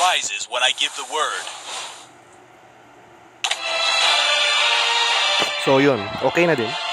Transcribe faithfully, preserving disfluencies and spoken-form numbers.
prizes when I give the word. So yun, okay na din.